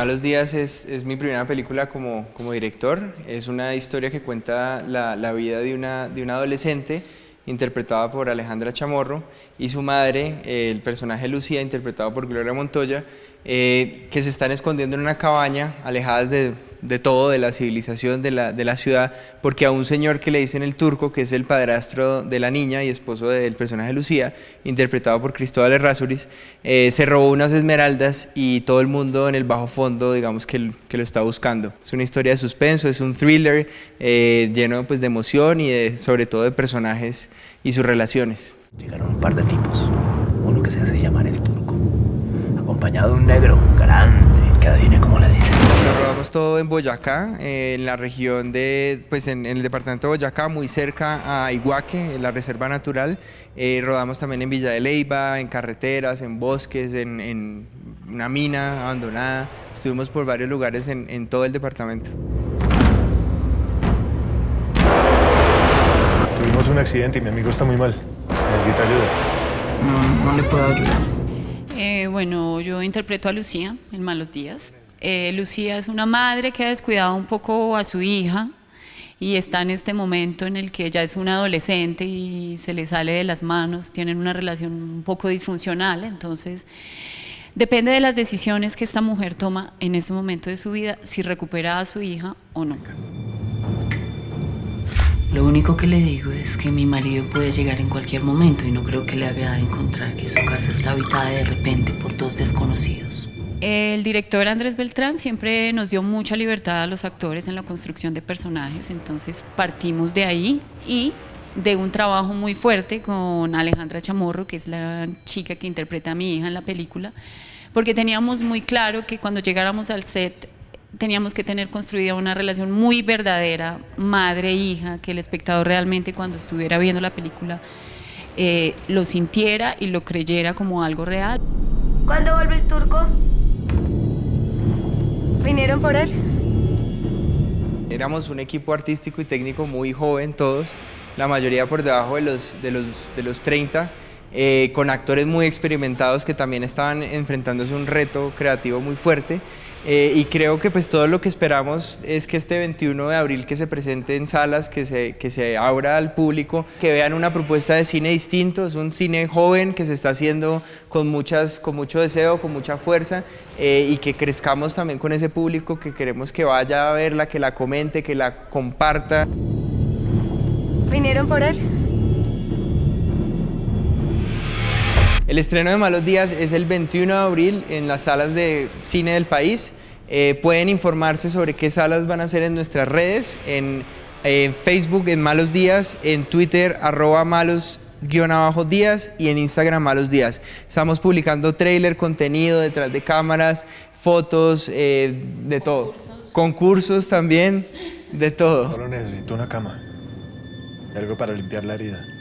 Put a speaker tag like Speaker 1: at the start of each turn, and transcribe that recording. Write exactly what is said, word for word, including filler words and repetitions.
Speaker 1: Malos Días es, es mi primera película como, como director. Es una historia que cuenta la, la vida de una, de una adolescente interpretada por Alejandra Chamorro y su madre, eh, el personaje Lucía, interpretado por Gloria Montoya, eh, que se están escondiendo en una cabaña, alejadas de, de todo, de la civilización, de la, de la ciudad, porque a un señor que le dicen el Turco, que es el padrastro de la niña y esposo del personaje Lucía, interpretado por Cristóbal Errázuriz, eh, se robó unas esmeraldas y todo el mundo en el bajo fondo, digamos, que, que lo está buscando. Es una historia de suspenso, es un thriller eh, lleno pues, de emoción y de, sobre todo de personajes y sus relaciones.
Speaker 2: Llegaron un par de tipos, uno que se hace llamar el Turco, acompañado de un negro grande, que adivine cómo le dicen.
Speaker 1: Lo rodamos todo en Boyacá, eh, en la región de, pues en, en el departamento de Boyacá, muy cerca a Iguaque, en la reserva natural. Eh, rodamos también en Villa de Leyva, en carreteras, en bosques, en, en una mina abandonada. Estuvimos por varios lugares en, en todo el departamento.
Speaker 3: Tuvimos un accidente y mi amigo está muy mal. Necesita ayuda.
Speaker 4: No, no le puedo ayudar.
Speaker 5: Eh, bueno, yo interpreto a Lucía en Malos Días. Eh, Lucía es una madre que ha descuidado un poco a su hija y está en este momento en el que ella es una adolescente y se le sale de las manos, tienen una relación un poco disfuncional, entonces depende de las decisiones que esta mujer toma en este momento de su vida, si recupera a su hija o no.
Speaker 4: Lo único que le digo es que mi marido puede llegar en cualquier momento y no creo que le agrade encontrar que su casa está habitada de repente por dos desconocidos.
Speaker 5: El director Andrés Beltrán siempre nos dio mucha libertad a los actores en la construcción de personajes, entonces partimos de ahí y de un trabajo muy fuerte con Alejandra Chamorro, que es la chica que interpreta a mi hija en la película, porque teníamos muy claro que cuando llegáramos al set teníamos que tener construida una relación muy verdadera, madre-hija, que el espectador realmente cuando estuviera viendo la película eh, lo sintiera y lo creyera como algo real.
Speaker 6: ¿Cuándo vuelve el Turco? ¿Vinieron por él?
Speaker 1: Éramos un equipo artístico y técnico muy joven todos, la mayoría por debajo de los, de los, de los treinta, eh, con actores muy experimentados que también estaban enfrentándose a un reto creativo muy fuerte. Eh, y creo que pues todo lo que esperamos es que este veintiuno de abril que se presente en salas, que se, que se abra al público, que vean una propuesta de cine distinto. Es un cine joven que se está haciendo con, muchas, con mucho deseo, con mucha fuerza, eh, y que crezcamos también con ese público que queremos que vaya a verla, que la comente, que la comparta.
Speaker 6: ¿Vinieron por él?
Speaker 1: El estreno de Malos Días es el veintiuno de abril en las salas de cine del país. Eh, pueden informarse sobre qué salas van a ser en nuestras redes, en, en Facebook en Malos Días, en Twitter arroba malos guión abajo días y en Instagram Malos Días. Estamos publicando tráiler, contenido detrás de cámaras, fotos, eh, de todo. Concursos. Concursos también, de todo.
Speaker 3: Solo necesito una cama y algo para limpiar la herida.